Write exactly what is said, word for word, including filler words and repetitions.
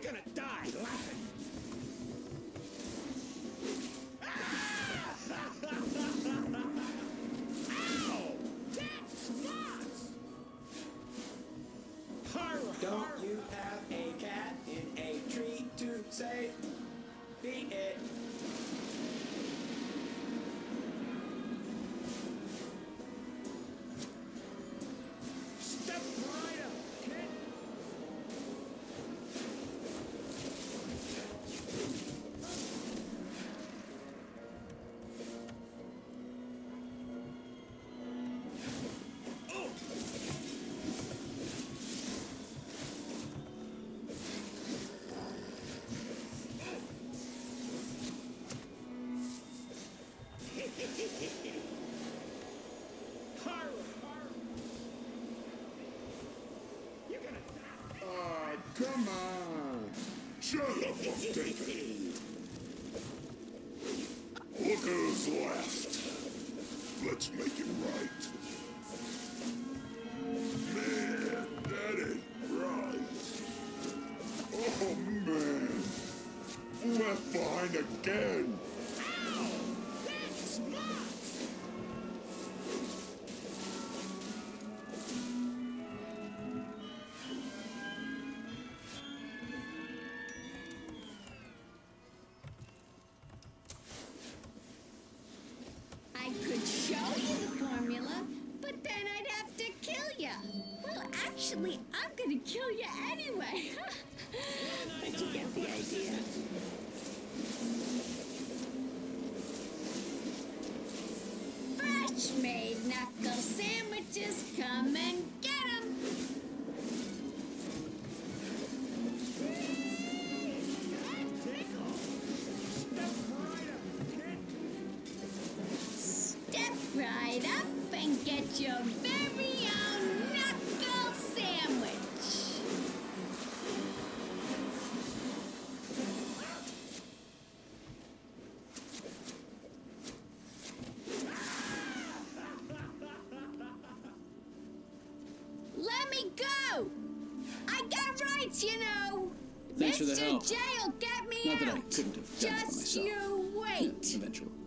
You're gonna die laughing. Ow! That's nuts! Don't you have a cat in a tree to save? Beat it. Step right up, kid. Ah, come on! Shut up, David! Look who's left! Let's make it right. Man, that ain't right. Oh, man! Left behind again! Ow! That's nuts! I could show you the formula, but then I'd have to kill you. Well, actually, I'm gonna kill you anyway. But you get the idea. Fresh-made knuckle sandwiches, come and get 'em. Step right up and get your very own knuckle sandwich. Let me go! I got rights, you know. Thanks for the help. Mister J will get me Not that I out. couldn't have done it for Just myself. you wait. Yeah, eventually.